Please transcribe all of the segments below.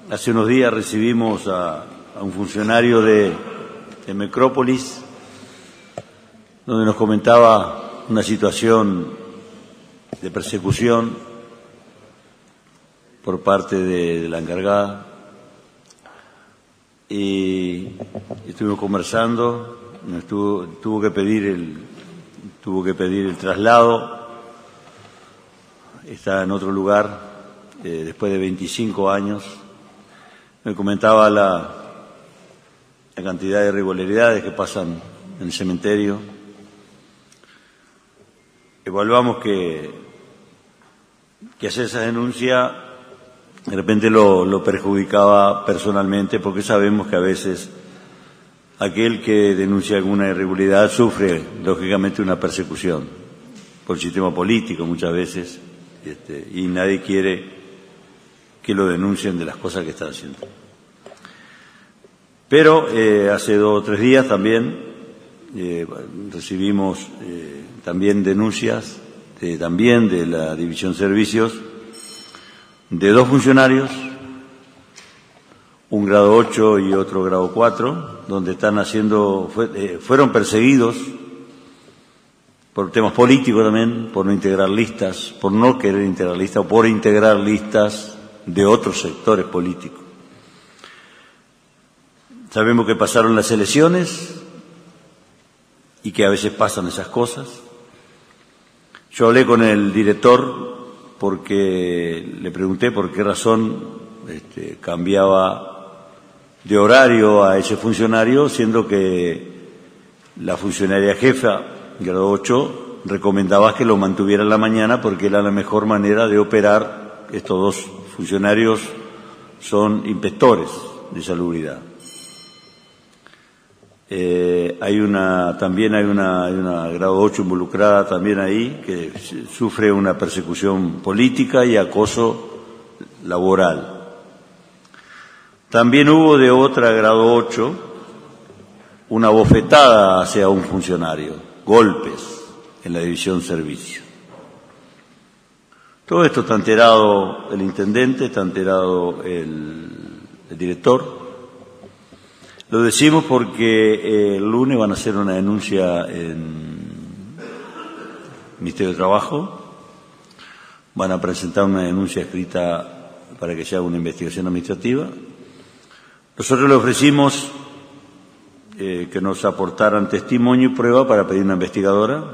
Hace unos días recibimos a un funcionario de Metrópolis, donde nos comentaba una situación de persecución por parte de la encargada, y estuvimos conversando. Tuvo que pedir el traslado. Está en otro lugar después de 25 años. Me comentaba la cantidad de irregularidades que pasan en el cementerio. Evaluamos que hacer esa denuncia de repente lo perjudicaba personalmente, porque sabemos que a veces aquel que denuncia alguna irregularidad sufre, lógicamente, una persecución por el sistema político muchas veces, y nadie quiere que lo denuncien de las cosas que están haciendo. Pero hace 2 o 3 días también recibimos también denuncias también de la División Servicios de 2 funcionarios, un grado 8 y otro grado 4, donde fueron perseguidos por temas políticos también, por no integrar listas, por no querer integrar listas, o por integrar listas de otros sectores políticos. Sabemos que pasaron las elecciones y que a veces pasan esas cosas. Yo hablé con el director porque le pregunté por qué razón cambiaba de horario a ese funcionario, siendo que la funcionaria jefa, grado 8, recomendaba que lo mantuviera en la mañana porque era la mejor manera de operar. Estos 2 funcionarios son inspectores de salubridad. También hay una grado 8 involucrada también ahí, que sufre una persecución política y acoso laboral. También hubo de otra grado 8 una bofetada hacia un funcionario, golpes en la División Servicio. Todo esto está enterado el intendente, está enterado el director. Lo decimos porque el lunes van a hacer una denuncia en el Ministerio de Trabajo, van a presentar una denuncia escrita para que se haga una investigación administrativa. Nosotros le ofrecimos que nos aportaran testimonio y prueba para pedir una investigadora.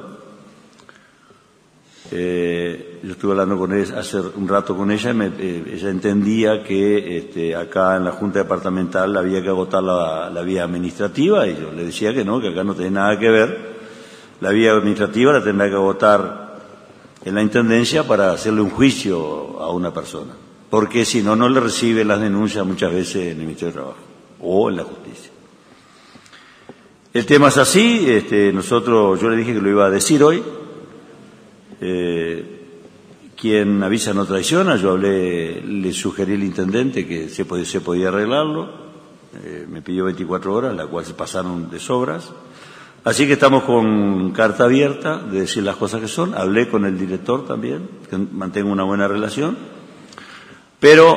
Yo estuve hablando con ella hace un rato con ella, ella entendía que acá en la Junta Departamental había que agotar la vía administrativa, y yo le decía que no, que acá no tenía nada que ver. La vía administrativa la tendrá que agotar en la Intendencia para hacerle un juicio a una persona, porque si no, no le reciben las denuncias muchas veces en el Ministerio de Trabajo o en la Justicia. El tema es así. Yo le dije que lo iba a decir hoy. Quien avisa no traiciona. Yo le sugerí al intendente que se podía arreglarlo. Me pidió 24 horas, la cual se pasaron de sobras. Así que estamos con carta abierta de decir las cosas que son. Hablé con el director también, que mantengo una buena relación. Pero,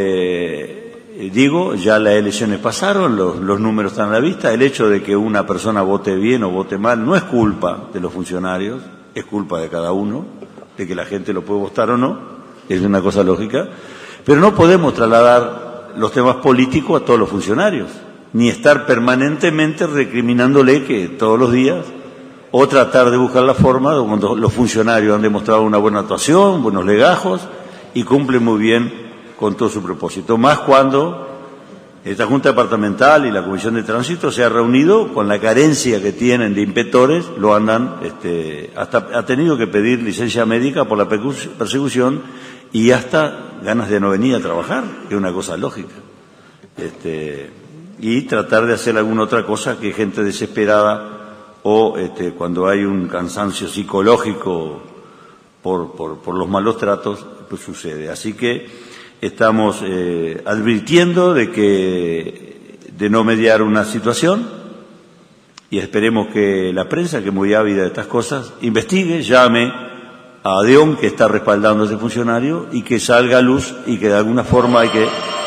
ya las elecciones pasaron, los números están a la vista. El hecho de que una persona vote bien o vote mal no es culpa de los funcionarios, es culpa de cada uno, de que la gente lo puede votar o no, es una cosa lógica, pero no podemos trasladar los temas políticos a todos los funcionarios, ni estar permanentemente recriminándole que todos los días, o tratar de buscar la forma de cuando los funcionarios han demostrado una buena actuación, buenos legajos, y cumplen muy bien con todo su propósito, más cuando esta Junta Departamental y la Comisión de Tránsito se ha reunido con la carencia que tienen de inspectores, lo andan, hasta ha tenido que pedir licencia médica por la persecución y hasta ganas de no venir a trabajar, que es una cosa lógica. Y tratar de hacer alguna otra cosa que gente desesperada o cuando hay un cansancio psicológico por los malos tratos, pues sucede. Así que estamos advirtiendo de no mediar una situación, y esperemos que la prensa, que es muy ávida de estas cosas, investigue, llame a Deón, que está respaldando a ese funcionario, y que salga a luz y que de alguna forma hay que